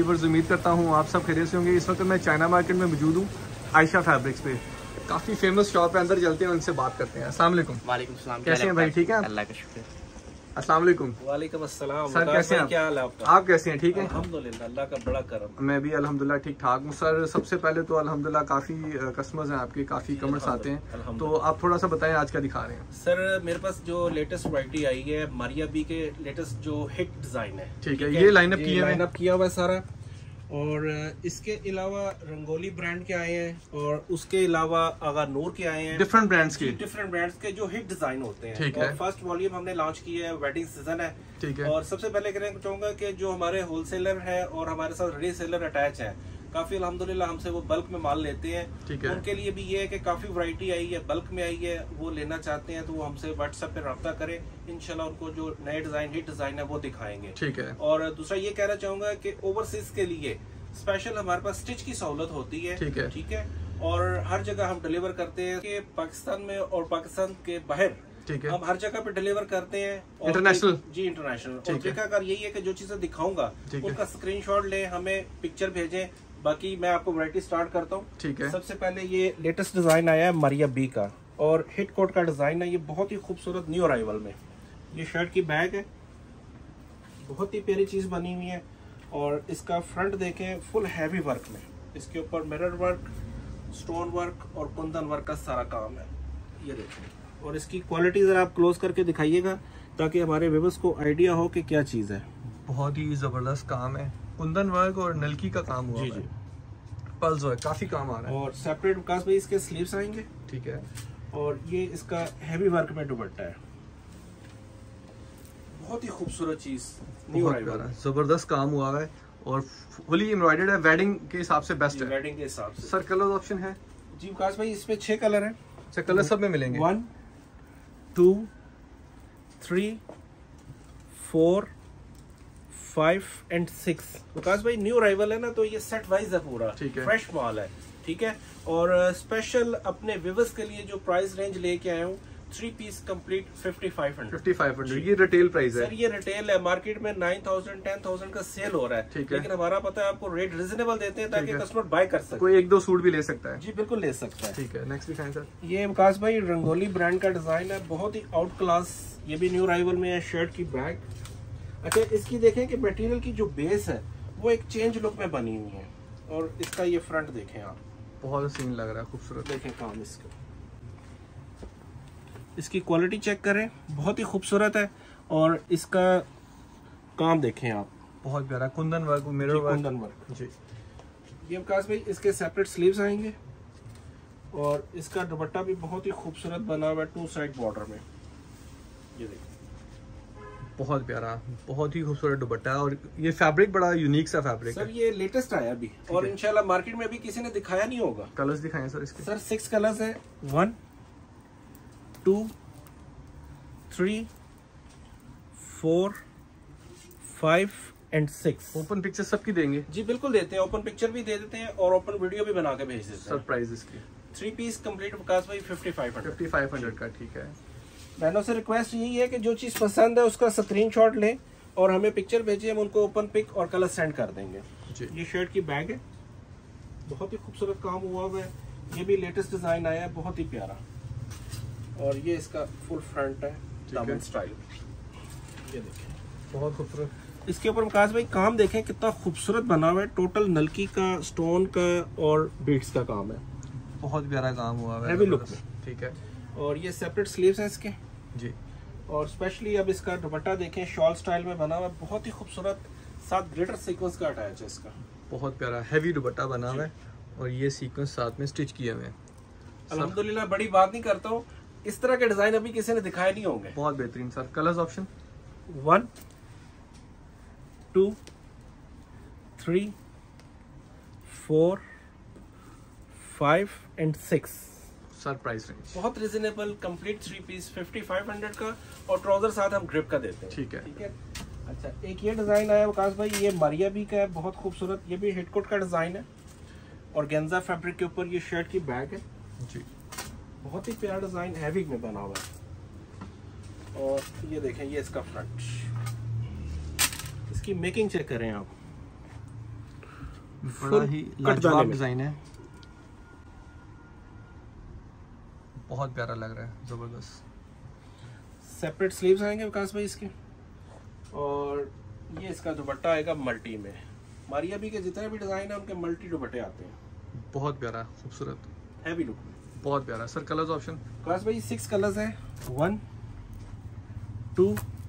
Viewers, उम्मीद करता हूँ आप सब खैरियत से होंगे। इस वक्त मैं चाइना मार्केट में मौजूद हूँ, आयशा फैब्रिक्स पे। काफ़ी फेमस शॉप है, अंदर चलते हैं, उनसे बात करते हैं। अस्सलाम वालेकुम। वालेकुम सलाम। कैसे हैं भाई, ठीक है? अल्लाह का शुक्र। अस्सलाम वालेकुम। वालेकुम अस्सलाम। सर कैसे हैं? क्या हाल है आपका? आप कैसे हैं? ठीक है अल्हम्दुलिल्लाह, अल्लाह का बड़ा करम। मैं भी अल्हम्दुलिल्लाह ठीक ठाक हूँ। सर सबसे पहले तो अल्हम्दुलिल्लाह काफ़ी कस्टमर्स हैं आपके, काफ़ी कमेंट्स आते हैं, तो आप थोड़ा सा बताएं आज क्या दिखा रहे हैं। सर मेरे पास जो लेटेस्ट वैरायटी आई है मारिया बी के लेटेस्ट जो हिट डिजाइन है, ठीक है, ये लाइनअप किया हुआ है सारा। और इसके अलावा रंगोली ब्रांड के आए हैं और उसके अलावा आगा नूर के आए हैं। डिफरेंट ब्रांड्स के जो हिट डिजाइन होते हैं। ठीक और है। फर्स्ट वॉल्यूम हमने लॉन्च किया है, वेडिंग सीजन है। ठीक है। और सबसे पहले कहना चाहूंगा कि जो हमारे होलसेलर है और हमारे साथ रीसेलर अटैच है, काफी अल्हम्दुलिल्लाह हमसे वो बल्क में माल लेते हैं। ठीक है। उनके लिए भी ये है कि काफी वैरायटी आई है, बल्क में आई है, वो लेना चाहते हैं तो वो हमसे व्हाट्सएप पे रब्ता करें। इंशाल्लाह उनको जो नए डिजाइन हिट डिजाइन है वो दिखाएंगे। ठीक है। और दूसरा ये कहना चाहूंगा कि ओवरसीज के लिए स्पेशल हमारे पास स्टिच की सहूलत होती है। ठीक है। ठीक है। और हर जगह हम डिलीवर करते हैं कि पाकिस्तान में और पाकिस्तान के बाहर, ठीक है, हम हर जगह पे डिलीवर करते हैं। इंटरनेशनल जी, इंटरनेशनल। और तरीका कार यही है कि जो चीजें दिखाऊंगा उनका स्क्रीनशॉट लें, हमें पिक्चर भेजें। बाकी मैं आपको वैरायटी स्टार्ट करता हूँ। ठीक है। सबसे पहले ये लेटेस्ट डिजाइन आया है मारिया बी का और हिट कोट का डिजाइन है। ये बहुत ही खूबसूरत न्यू अराइवल में ये शर्ट की बैग है, बहुत ही प्यारी चीज बनी हुई है। और इसका फ्रंट देखें, फुल हैवी वर्क में, इसके ऊपर मिरर वर्क, स्टोन वर्क और कुंदन वर्क का सारा काम है। ये देखें। और इसकी क्वालिटी जरा आप क्लोज करके दिखाइएगा ताकि हमारे व्यूअर्स को आइडिया हो कि क्या चीज है। बहुत ही जबरदस्त काम है, कुंदन वर्क और नलकी का काम हुआ जी जी, पल्स वर्क, काफी काम आ रहा है। और सेपरेट विकास भाई इसके स्लीव्स आएंगे। ठीक है। और ये इसका हैवी वर्क में दुपट्टा है, बहुत ही खूबसूरत चीज, न्यू अराइवल, जबरदस्त काम हुआ है और फुली एम्ब्रॉयडर्ड है। वेडिंग के हिसाब से बेस्ट है, वेडिंग के हिसाब से। सर कलर ऑप्शन है जी विकास भाई, इसमें 6 कलर हैं। सर कलर सब में मिलेंगे? 1 2 3 4 5 एंड 6। विकास भाई न्यू अराइवल है ना, तो ये सेट वाइज है पूरा, ठीक है, फ्रेश माल है। ठीक है। और स्पेशल अपने व्यूअर्स के लिए जो प्राइस रेंज लेके आया हूँ, 3 पीस कंप्लीट 5500। ये रिटेल प्राइस है सर, ये रिटेल है। मार्केट में 9000 10,000 का सेल हो रहा है। ठीक है। लेकिन हमारा पता है आपको रेट रिजनेबल देते हैं ताकि कस्टमर बाय कर सके। कोई 1-2 सूट भी ले सकता है? जी बिल्कुल ले सकता है। ठीक है। नेक्स्ट दिखाएं सर। ये विकास भाई रंगोली ब्रांड का डिजाइन है, बहुत ही आउट क्लास। ये भी न्यू अराइवल में है। शर्ट की बैग, अच्छा इसकी देखें कि मटेरियल की जो बेस है वो एक चेंज लुक में बनी हुई है। और इसका ये फ्रंट देखें आप, बहुत सीन लग रहा है, खूबसूरत। देखें काम इसका, इसकी क्वालिटी चेक करें, बहुत ही खूबसूरत है। और इसका काम देखें आप, बहुत प्यारा kundan work, mirror work, kundan work जी। ये विकास भाई इसके सेपरेट स्लीव्स आएंगे और इसका दुपट्टा भी बहुत ही खूबसूरत बना हुआ है, 2 साइड बॉर्डर में। ये देखिए, बहुत प्यारा, बहुत ही खूबसूरत दुपट्टा है। और ये फैब्रिक बड़ा यूनिक सा फैब्रिक सर है। ये लेटेस्ट आया अभी और इंशाल्लाह मार्केट में अभी किसी ने दिखाया नहीं होगा। कलर्स दिखाएं सर इसके। सर 6 कलर्स है, 1 2 3 4 5 एंड 6। ओपन पिक्चर सबकी देंगे? जी बिल्कुल देते हैं, ओपन पिक्चर भी दे देते हैं और ओपन वीडियो भी बना के भेज देते हैं। सरप्राइज इसकी 3 पीस कंप्लीट विकास भाई 5500 का। ठीक है। बहनों से रिक्वेस्ट यही है कि जो चीज पसंद है उसका स्क्रीनशॉट लें और हमें पिक्चर भेजिए, हम उनको ओपन पिक और कलर सेंड कर देंगे जी। ये शर्ट की बैग है, बहुत ही खूबसूरत काम हुआ हुआ है। ये भी लेटेस्ट डिजाइन आया है, बहुत ही प्यारा। और ये इसका फुल फ्रंट है, दामन स्टाइल। ये देखिए, बहुत खूबसूरत। इसके ऊपर विकास भाई काम देखें कितना खूबसूरत बना हुआ है, टोटल नलकी का, स्टोन का और बीड्स का काम है, बहुत प्यारा काम हुआ है, हैवी लुक में। ठीक है। और ये सेपरेट स्लीव्स हैं इसके जी। और स्पेशली अब इसका दुपट्टा देखें, शॉल स्टाइल में बना हुआ है, बहुत ही खूबसूरत, साथ ग्लिटर सीक्वेंस का अटैच है इसका, बहुत प्यारा हैवी दुपट्टा बना हुआ है और ये सीक्वेंस साथ में स्टिच किए हुए हैं। अल्हम्दुलिल्लाह, बड़ी बात नहीं करता हूँ, इस तरह के डिजाइन अभी किसी ने दिखाए नहीं होंगे। बहुत बेहतरीन sir. Colours option 1 2 3 4 5 and 6। Surprise range बहुत रिजनेबल, कंप्लीट 3 पीस 5500 का और ट्राउजर साथ हम ग्रिप का देते हैं। ठीक है। ठीक है। अच्छा एक ये डिजाइन आया विकास भाई, ये मारिया बी का है, बहुत खूबसूरत। ये भी हिटकोट का डिजाइन है और गेंजा फैब्रिक के ऊपर ये शर्ट की बैग है जी। बहुत ही प्यारा डिजाइन, हैवी में बना हुआ है। और ये देखें, ये इसका फ्रंट, इसकी मेकिंग चेक करें आप, बड़ा ही लाजवाब डिजाइन है, बहुत प्यारा लग रहा है, जबरदस्त। सेपरेट स्लीव्स आएंगे विकास भाई इसके, और ये इसका दुपट्टा आएगा मल्टी में। मारिया बी के जितने भी डिजाइन है उनके मल्टी दुपट्टे आते हैं, बहुत प्यारा, खूबसूरत, हैवी लुक में, बहुत प्यारा। Sir colours option? विकास भाई 6 कलर्स हैं, 1 2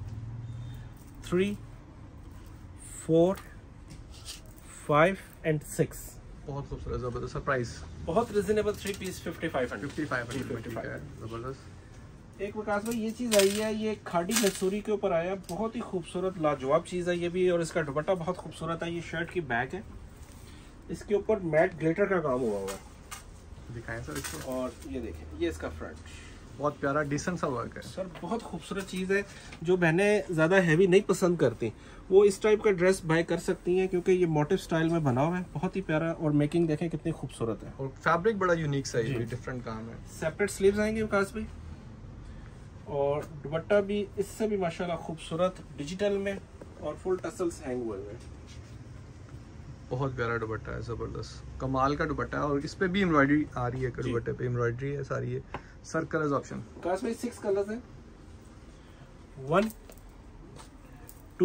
3 4 5 एंड 6। बहुत खूबसूरत, जबरदस्त। प्राइस बहुत रिजनेबल, 3 पीस 5500। 5500, जबरदस्त। एक विकास भाई ये चीज आई है, ये खाड़ी मसूरी के ऊपर आया, बहुत ही खूबसूरत लाजवाब चीज है ये भी, और इसका दुपट्टा बहुत खूबसूरत है। ये शर्ट की बैक है, इसके ऊपर मैट ग्लिटर का काम हुआ हुआ है, दिखाएं सर इसको। और ये देखें, ये इसका फ्रंट, बहुत प्यारा डिसेंट सा वर्क है सर, बहुत खूबसूरत चीज़ है। जो बहनें ज़्यादा हैवी नहीं पसंद करती वो इस टाइप का ड्रेस बाय कर सकती हैं, क्योंकि ये मोटिव स्टाइल में बना हुआ है, बहुत ही प्यारा, और मेकिंग देखें कितनी खूबसूरत है, और फैब्रिक बड़ा यूनिक सा है, डिफरेंट काम है। सेपरेट स्लीव्स आएंगे विकास भाई, और दुपट्टा भी इससे भी माशाल्लाह खूबसूरत डिजिटल में, और फुल टसल्स हैंग हुए हैं। बहुत प्यारा दुपट्टा है, जबरदस्त, कमाल का दुपट्टा है, और इस पे भी एम्ब्रॉयडरी आ रही है, दुपट्टे पे एम्ब्रॉयडरी है सारी है। Sir colours option? विकास भाई 6 कलर्स हैं, 1 2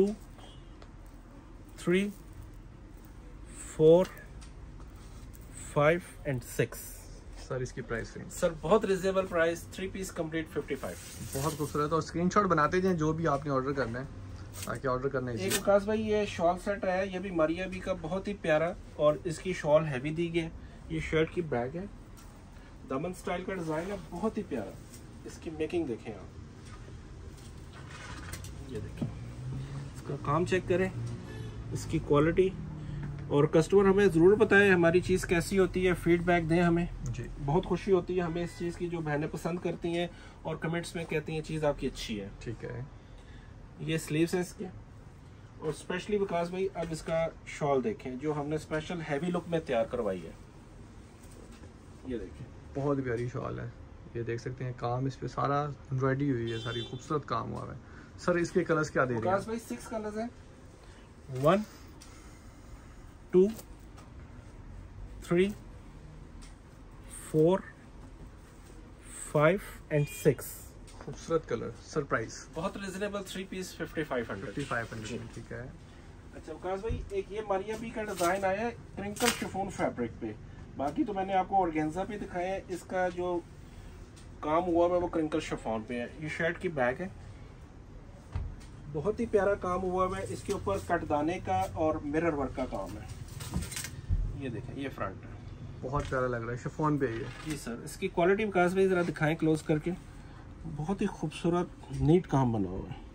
3 4 5 एंड 6। सर इसकी प्राइस है? सर बहुत रिजनेबल प्राइस, 3 पीस कंप्लीट 55। बहुत खूबसूरत, और स्क्रीनशॉट बनाते जाएं जो भी आपने ऑर्डर करना है, ताकि ऑर्डर करना है। एक विकास भाई ये शॉल सेट है, ये भी मारिया बी का, बहुत ही प्यारा, और इसकी शॉल हैवी दी गई है। ये शर्ट की बैग है, दमन स्टाइल का डिजाइन है, बहुत ही प्यारा। इसकी मेकिंग देखें आप, ये देखें, इसका काम चेक करें, इसकी क्वालिटी, और कस्टमर हमें ज़रूर बताएं हमारी चीज़ कैसी होती है, फीडबैक दें हमें जी। बहुत खुशी होती है हमें इस चीज़ की, जो बहनें पसंद करती हैं और कमेंट्स में कहती हैं चीज़ आपकी अच्छी है। ठीक है, ये स्लीव्स हैं इसके, और स्पेशली विकास भाई अब इसका शॉल देखें, जो हमने स्पेशल हैवी लुक में तैयार करवाई है। ये देखें, बहुत प्यारी शॉल है, ये देख सकते हैं, काम इस पे सारा एम्ब्रॉयडरी हुई है, सारी खूबसूरत काम हुआ है। सर इसके कलर्स क्या दे रहे हैं? विकास भाई 6 कलर्स हैं, 1 2 3 4 5 एंड 6। खूबसूरत कलर। Sir price? बहुत रिजनेबल, 3 पीस 5500। 5500, ठीक है। अच्छा विकास भाई एक ये मारिया बी का डिजाइन आया है क्रिंकल शिफॉन फैब्रिक पे, बाकी तो मैंने आपको ऑर्गेन्जा पे दिखाया है, इसका जो काम हुआ है वो क्रिंकल शिफॉन पे है। ये शर्ट की बैग है, बहुत ही प्यारा काम हुआ है, इसके ऊपर कटदाने का और मिरर वर्क का काम है। ये देखें, ये फ्रंट है, बहुत प्यारा लग रहा है, शिफॉन पे ये। जी सर, इसकी क्वालिटी विकास भाई जरा दिखाएं क्लोज करके, बहुत ही खूबसूरत नीट काम बना हुआ है।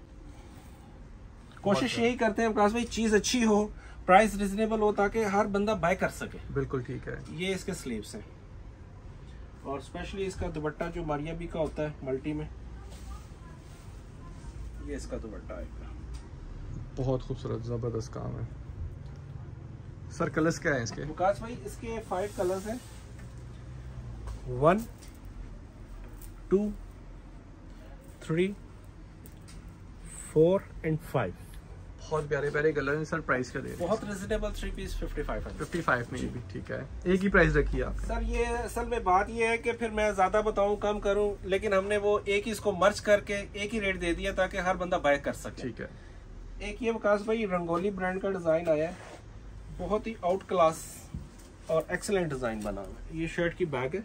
कोशिश यही करते हैं विकास भाई चीज अच्छी हो, प्राइस रिजनेबल हो, ताकि हर बंदा बाय कर सके। बिल्कुल ठीक है। ये इसके स्लीव्स हैं, और स्पेशली इसका दुपट्टा जो मारिया बी का होता है मल्टी में, ये इसका दुपट्टा आएगा, बहुत खूबसूरत, जबरदस्त काम है। सर कलर्स क्या है इसके? विकास भाई इसके 5 कलर्स हैं, 1 2 3 4 एंड 5। बहुत प्यारे प्यारे कलर हैं। सर प्राइस क्या दे रहे हैं? बहुत रिजनेबल, 3 पीस 5500। 55 में भी ठीक है, एक ही प्राइस रखी है आपने? सर ये असल में बात ये है कि फिर मैं ज्यादा बताऊं कम करूं, लेकिन हमने वो एक ही इसको मर्ज करके एक ही रेट दे दिया ताकि हर बंदा बाय कर सके। ठीक है। एक ये विकास भाई रंगोली ब्रांड का डिजाइन आया है, बहुत ही आउट क्लास और एक्सीलेंट डिजाइन बना हुआ है। ये शर्ट की बैग है,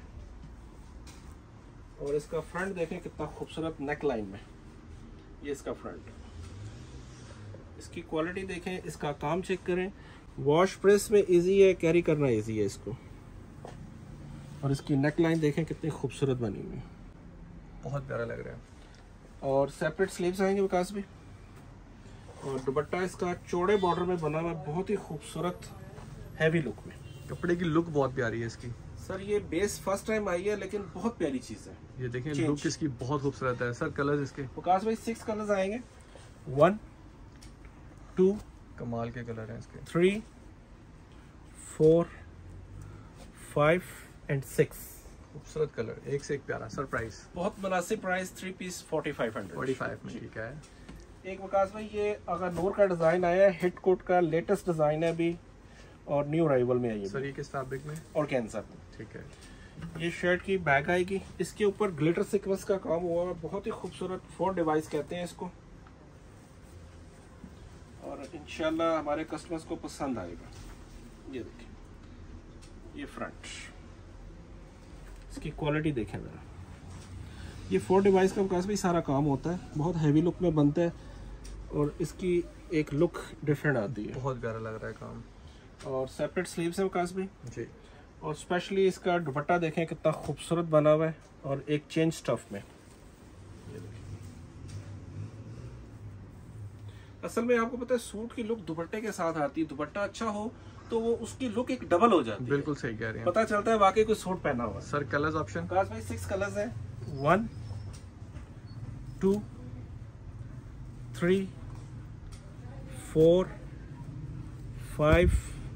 और इसका फ्रंट देखें कितना खूबसूरत नेक लाइन में, ये इसका फ्रंट है। इसकी क्वालिटी देखें, इसका काम चेक करें, वॉश प्रेस में इजी है, कैरी करना इजी है इसको, और इसकी नेक लाइन देखें कितनी खूबसूरत बनी हुई है, बहुत प्यारा लग रहा है। और सेपरेट स्लीव्स आएंगे विकास भी, और दुपट्टा इसका चौड़े बॉर्डर में बना हुआ, बहुत ही खूबसूरत हैवी लुक में। कपड़े की लुक बहुत प्यारी है इसकी। सर ये बेस फर्स्ट टाइम आई है, लेकिन बहुत प्यारी चीज है। ये देखें, लुक इसकी बहुत खूबसूरत है। सर कलर्स इसके? विकास भाई 6 कलर्स आएंगे, 1 2 कमाल के कलर हैं इसके, 3 4 5 एंड 6। खूबसूरत कलर, एक से एक प्यारा। Sir price? बहुत मुनासिब प्राइस, 3 पीस 4500। 45 में ठीक है। एक विकास भाई ये अगर नूर का डिजाइन आया है, हिट कोट का लेटेस्ट डिजाइन है अभी, और न्यू अराइवल में है ये सर। ये किस फैब्रिक में? और कैंसर। ठीक है। ये शर्ट की बैक आएगी, इसके ऊपर ग्लिटर सीक्वेंस का काम हुआ है, बहुत ही खूबसूरत 4 डिवाइस कहते हैं इसको, और इंशाल्लाह हमारे कस्टमर्स को पसंद आएगा। ये देखिए, ये फ्रंट, इसकी क्वालिटी देखें जरा। ये 4 डिवाइस का विकास भी सारा काम होता है, बहुत हैवी लुक में बनता है और इसकी एक लुक डिफरेंट आती है। बहुत प्यारा लग रहा है काम। और सेपरेट स्लीव्स है विकास भी जी। और स्पेशली इसका दुपट्टा देखें कितना खूबसूरत बना हुआ है और एक चेंज स्टफ में। असल में आपको पता है सूट की लुक दुपट्टे के साथ आती है, दुपट्टा अच्छा हो तो वो उसकी लुक एक डबल हो जाती है। बिल्कुल सही कह रहे हैं, पता चलता है वाकई कोई सूट पहना हुआ है। Sir colours option? विकास भाई 6 कलर्स है, 1 2 3 4 5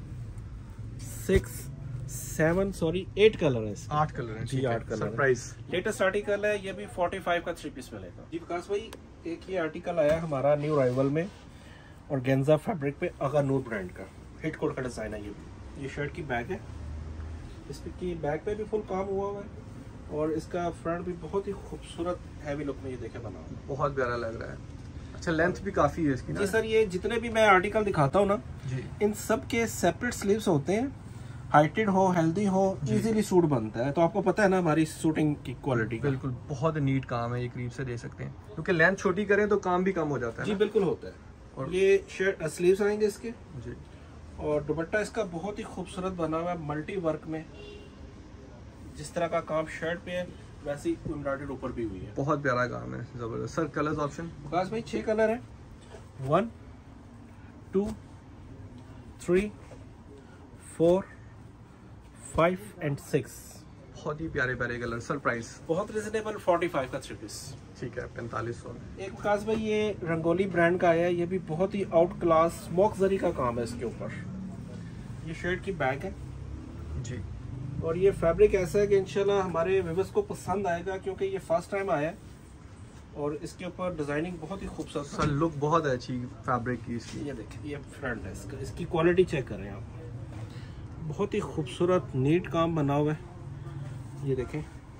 6 7 सॉरी 8 कलर है। 8 कलर हैं। जी 8 कलर। सरप्राइज लेटेस्ट आर्टिकल है ये भी 45 का 3 पीस मिलेगा। जी विकास भाई एक ये आर्टिकल आया हमारा न्यू अराइवल में और गेंजा फैब्रिक पे अगा नूर ब्रांड का हिट कोट का डिजाइन है। ये शर्ट की बैग है, इस पे की बैग पे भी फुल काम हुआ है और इसका फ्रंट भी बहुत ही खूबसूरत हैवी लुक में ये देखे बना हुआ है। बहुत प्यारा लग रहा है। अच्छा लेंथ भी काफी है इसकी ना? जी सर, ये जितने भी मैं आर्टिकल दिखाता हूँ ना जी, इन सब के सेपरेट स्लीव्स होते हैं, हाइटेड हो, हेल्दी हो, इजीली सूट बनता है। तो आपको पता है ना हमारी शूटिंग की क्वालिटी। बिल्कुल बहुत नीट काम है, ये करीब से दे सकते हैं क्योंकि लेंथ छोटी करें तो काम भी कम हो जाता है। जी बिल्कुल होता है। और ये शर्ट स्लीव्स आएंगे इसके जी, और दुपट्टा इसका बहुत ही खूबसूरत बना हुआ है मल्टी वर्क में, जिस तरह का काम शर्ट पे है वैसे ही एम्ब्रॉयडर्ड ऊपर भी हुई है। बहुत प्यारा काम है, जबरदस्त। Sir colours option? विकास भाई 6 कलर है, 1 2 3 4 5 एंड 6। बहुत ही प्यारे प्यारे कलर। Sir price? बहुत रिजनेबल, 45 का 3 पीस। ठीक है, 4500 में। एक विकास भाई ये रंगोली ब्रांड का आया है, ये भी बहुत ही आउट क्लास स्मोक जरी का काम है इसके ऊपर। ये शर्ट की बैग है जी, और ये फैब्रिक ऐसा है कि इंशाल्लाह हमारे व्यूअर्स को पसंद आएगा क्योंकि ये फर्स्ट टाइम आया है और इसके ऊपर डिजाइनिंग बहुत ही खूबसूरत सर लुक बहुत अच्छी फैब्रिक की इसकी। ये देखिए, ये फ्रंट है इसका, इसकी क्वालिटी चेक करें आप, बहुत ही खूबसूरत नीट काम बना हुआ है। ये देखें,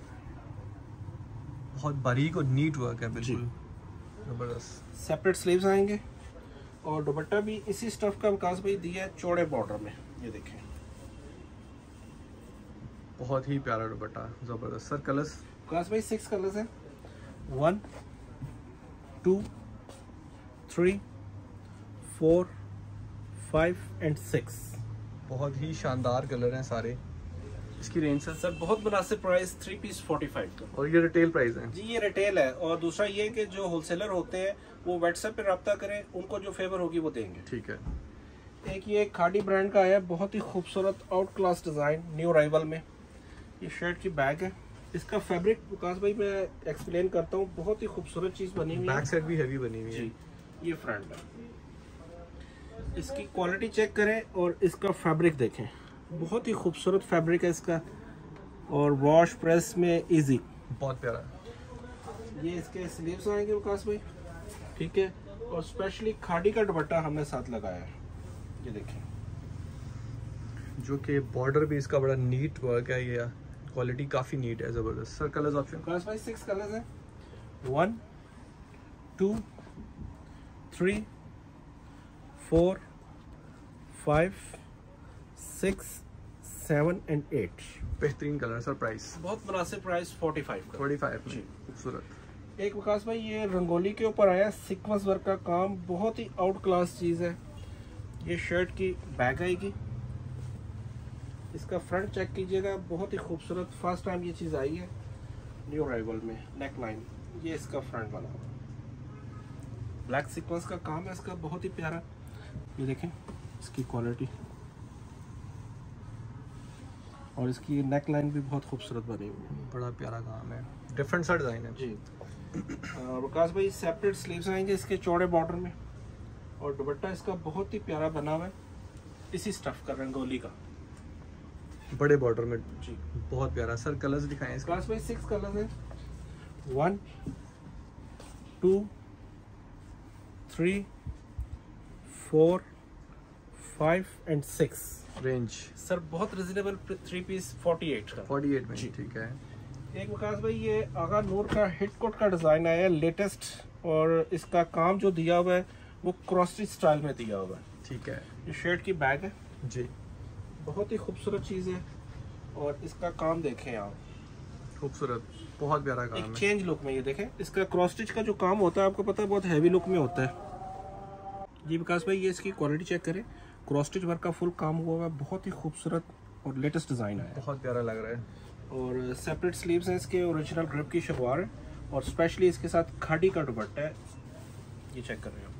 बहुत बारीक और नीट वर्क है, बिल्कुल जबरदस्त। सेपरेट स्लीव्स आएंगे और दुपट्टा भी इसी स्टफ का विकास भाई दिया है चौड़े बॉर्डर में। ये देखें, बहुत ही प्यारा दुपट्टा, जबरदस्त। Sir colours? विकास भाई 6 कलर्स हैं, 1 2 3 4 5 एंड 6। बहुत ही शानदार कलर हैं सारे। इसकी रेंज सर बहुत मुनासिब प्राइस, 3 पीस 45 का। और ये रिटेल प्राइस है? जी ये रिटेल है और दूसरा ये कि जो होलसेलर होते हैं वो व्हाट्सएप पे रब्ता करें, उनको जो फेवर होगी वो देंगे। ठीक है। एक ये खाड़ी ब्रांड का आया, बहुत ही खूबसूरत out class design new arrival में। ये शर्ट की बैग है, इसका फैब्रिक विकास भाई मैं एक्सप्लेन करता हूँ, बहुत ही खूबसूरत चीज बनी हुई है। बैक साइड भी हैवी बनी हुई है। जी ये फ्रंट है, इसकी क्वालिटी चेक करें और इसका फैब्रिक देखें, बहुत ही खूबसूरत फैब्रिक है इसका और वॉश प्रेस में इजी। बहुत प्यारा। ये इसके स्लीव्स आएंगे विकास भाई, ठीक है, और स्पेशली खाड़ी का दुपट्टा हमने साथ लगाया है। ये देखें, जो कि बॉर्डर भी इसका बड़ा नीट वर्क है, ये क्वालिटी काफी नीट है, जबरदस्त। Sir colours option? विकास भाई 6 कलर्स हैं, 1 2 3 4 5 6 7 एंड 8। बेहतरीन कलर। Sir price? बहुत मुनासिब प्राइस, 45 का। 45 जी। में, खूबसूरत। एक विकास भाई ये रंगोली के ऊपर आया सीक्वेंस वर्क का काम, बहुत ही आउट क्लास चीज है। ये शर्ट की बैग आएगी, इसका फ्रंट चेक कीजिएगा, बहुत ही खूबसूरत, फर्स्ट टाइम ये चीज आई है न्यू अराइवल में। नेक लाइन, ये इसका फ्रंट बना हुआ, ब्लैक सीक्वेंस का काम है इसका, बहुत ही प्यारा। ये देखें इसकी क्वालिटी और इसकी नेक लाइन भी बहुत खूबसूरत बनी हुई है, बड़ा प्यारा काम है, डिफरेंट सा डिजाइन है। जी। विकास भाई सेपरेट स्लीव्स आएंगे इसके चौड़े बॉर्डर में और दुपट्टा इसका बहुत ही प्यारा बना हुआ है इसी स्टफ का, रंगोली का, बड़े बॉर्डर में। जी बहुत प्यारा। सर कलर्स दिखाएं इसका? विकास भाई 6 कलर्स हैं, 1 2 3 4 5 एंड 6। रेंज सर बहुत रिजनेबल 3 पीस 48 का 48 में, जी। ठीक है। एक विकास भाई ये आगा नूर का हिट कोट का डिजाइन आया है लेटेस्ट, और इसका काम जो दिया हुआ है वो क्रॉस्टी स्टाइल में दिया हुआ है। ठीक है ये शर्ट की बैग है जी, बहुत ही खूबसूरत चीज है, और इसका काम देखें आप, खूबसूरत, बहुत प्यारा काम एक है। चेंज लुक में। ये देखें इसका क्रॉस स्टिच का जो काम होता है आपको पता है बहुत हैवी लुक में होता है। जी विकास भाई ये इसकी क्वालिटी चेक करें, क्रॉस स्टिच वर्क का फुल काम हुआ है, बहुत ही खूबसूरत और लेटेस्ट डिजाइन है, बहुत प्यारा लग रहा है। और सेपरेट स्लीव्स हैं इसके, ओरिजिनल ग्रिप की शलवार है, और स्पेशली इसके साथ खाड़ी का दुपट्टा है। ये चेक कर रहे हो,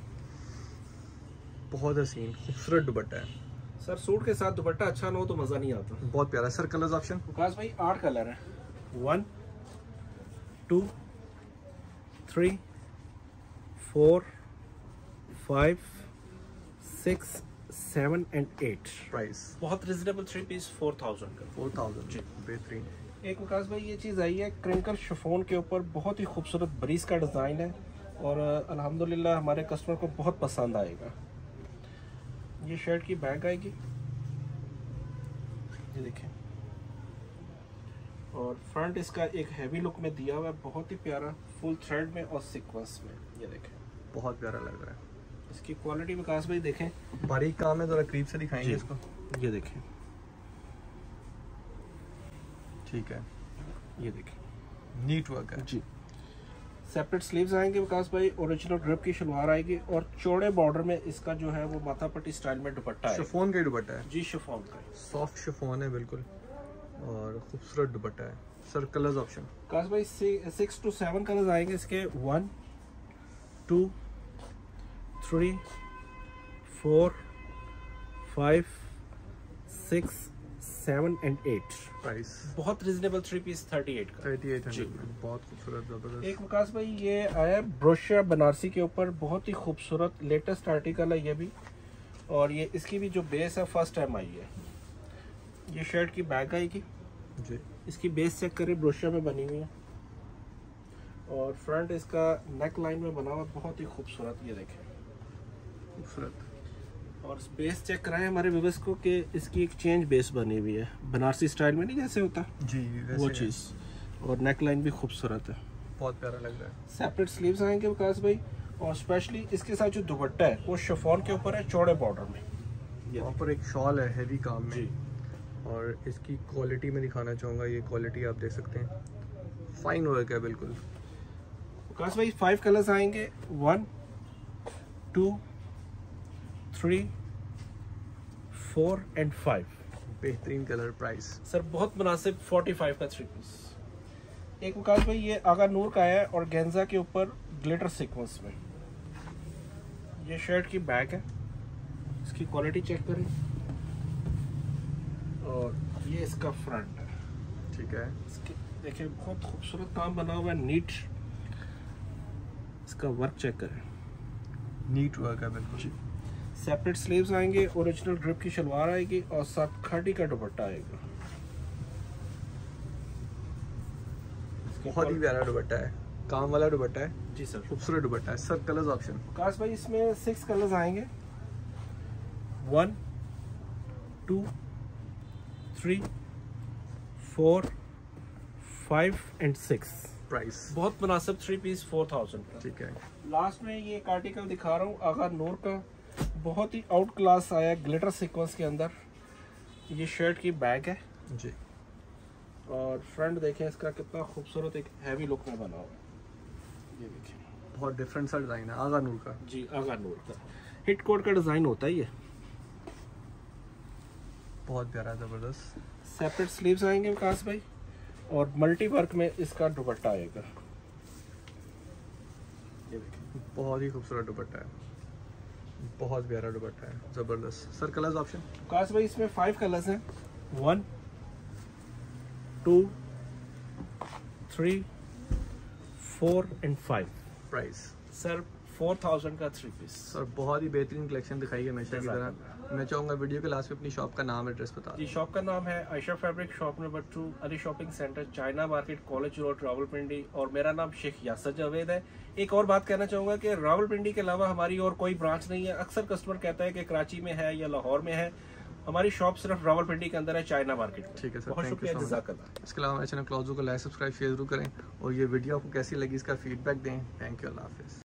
बहुत हसीन खूबसूरत दुपट्टा है। सर सूट के साथ दुपट्टा अच्छा ना हो तो मजा नहीं आता। बहुत प्यारा। Sir colours option? विकास भाई 8 कलर है, 1 2 3 4 5 6 7 एंड 8। प्राइस बहुत रिजनेबल 3 पीस 4000 का। 4000 जी। बेहतरीन। एक विकास भाई ये चीज़ आई है क्रिंकल शिफॉन के ऊपर, बहुत ही खूबसूरत ब्रीज का डिज़ाइन है, और अल्हम्दुलिल्लाह हमारे कस्टमर को बहुत पसंद आएगा। ये शर्ट की बैग आएगी, ये देखें, और फ्रंट इसका एक हैवी लुक में दिया हुआ है, बहुत ही प्यारा, फुल थ्रेड में और सीक्वेंस में। ये देखें बहुत प्यारा लग रहा है। इसकी क्वालिटी विकास भाई देखें, बारीक काम है, जरा करीब से दिखाएंगे जी। इसको। ये देखें, ठीक है, ये देखें, नीट वर्क है जी। सेपरेट स्लीव्स आएंगे विकास भाई, ओरिजिनल ग्रिप की शलवार आएगी, और चौड़े बॉर्डर में इसका जो है वो माथा पट्टी स्टाइल में दुपट्टा है। शिफॉन का ही दुपट्टा है जी शिफॉन का। सॉफ्ट शिफॉन है बिल्कुल, और खूबसूरत दुपट्टा है। Sir colours option? विकास भाई 6 to 7 कलर्स आएंगे इसके, 1 2 3 4 5 6 7 एंड 8। प्राइस बहुत रिजनेबल 3 पीस 38 का। 3800 में, बहुत खूबसूरत जबरदस्त। एक विकास भाई ये आया ब्रोशिया बनारसी के ऊपर, बहुत ही खूबसूरत लेटेस्ट आर्टिकल है ये भी, और ये इसकी भी जो बेस है फर्स्ट टाइम आई है। ये शर्ट की बैग आएगी जी, इसकी बेस चेक करें, ब्रोशिया में बनी हुई है, और फ्रंट इसका नेक लाइन में बना हुआ, बहुत ही खूबसूरत। ये देखें, खूबसूरत। और बेस चेक कराएं हमारे व्यूअर्स को कि इसकी एक चेंज बेस बनी हुई है, बनारसी स्टाइल में नहीं जैसे होता जी वो चीज़, और नेक लाइन भी खूबसूरत है, बहुत प्यारा लग रहा है। सेपरेट स्लीव्स आएंगे विकास भाई, और स्पेशली इसके साथ जो दुपट्टा है वो शिफॉन के ऊपर है, चौड़े बॉर्डर में। वहाँ पर एक शॉल है हैवी काम में जी। और इसकी क्वालिटी में दिखाना चाहूँगा, ये क्वालिटी आप देख सकते हैं, फाइन वर्क है बिल्कुल। विकास भाई 5 कलर्स आएंगे, 1 2 3 4 एंड 5। बेहतरीन कलर। प्राइस? सर बहुत मुनासिब 45 का 3 पीस। एक विकास भाई ये आगा नूर का है, और गेंजा के ऊपर ग्लिटर सीक्वेंस में। ये शर्ट की बैग है, इसकी क्वालिटी चेक करें, और ये इसका फ्रंट है। ठीक है, इसके देखिए बहुत खूबसूरत काम बना हुआ है, नीट, इसका वर्क चेक करें, नीट वर्क है बिल्कुल। सेपरेट स्लीव्स आएंगे, ओरिजिनल ग्रिप की शलवार आएगी, और साथ खाड़ी का दुपट्टा आएगा। बहुत ही प्यारा दुपट्टा है, काम वाला दुपट्टा है जी सर, खूबसूरत दुपट्टा है। Sir colours option? विकास भाई इसमें 6 कलर्स आएंगे, 1 2 3 4 5 एंड 6। प्राइस? बहुत मुनासिब 3 पीस 4000 का। ठीक है, लास्ट में ये एक आर्टिकल दिखा रहा हूँ आगा नूर का, बहुत ही आउट क्लास आया ग्लिटर सीक्वेंस के अंदर। ये शर्ट की बैग है जी, और फ्रंट देखें इसका कितना खूबसूरत एक हैवी लुक में बना हुआ है। ये देखें, बहुत डिफरेंट सा डिज़ाइन है आगा नूर का। जी आगा नूर का हिट कोट का डिज़ाइन होता है ये। बहुत प्यारा ज़बरदस्त। सेपरेट स्लीव्स आएंगे विकास भाई, और मल्टी वर्क में इसका दुपट्टा आएगा। ये देखें, बहुत ही खूबसूरत दुपट्टा है, बहुत प्यारा दुपट्टा है, ज़बरदस्त। Sir colours option? विकास भाई इसमें 5 कलर्स हैं, 1 2 3 4 एंड 5। प्राइस? सर 4000 का 3 पीस। सर बहुत ही बेहतरीन कलेक्शन दिखाई है हमेशा की तरह। मैं चाहूँगा वीडियो के लास्ट में अपनी शॉप का नाम एड्रेस बता जी, शॉप का नाम है Ayesha fabric, shop number 2, Ali shopping centre, China market, college road, Rawalpindi, और मेरा नाम शेख यासर जावेद है। एक और बात कहना चाहूँगा कि रावलपिंडी के अलावा हमारी और कोई ब्रांच नहीं है। अक्सर कस्टमर कहता है कि कराची में है या लाहौर में है, हमारी शॉप सिर्फ रावलपिंडी के अंदर है, चाइना मार्केट में। ठीक है सर, बहुत शुक्रिया, जज़ाकल्लाह। इसके अलावा हमारे चैनल क्लोजो को लाइक सब्सक्राइब शेयर जरूर करें और ये वीडियो आपको कैसी लगी इसका फीडबैक दें। थैंक यू, अल्लाह हाफिज़।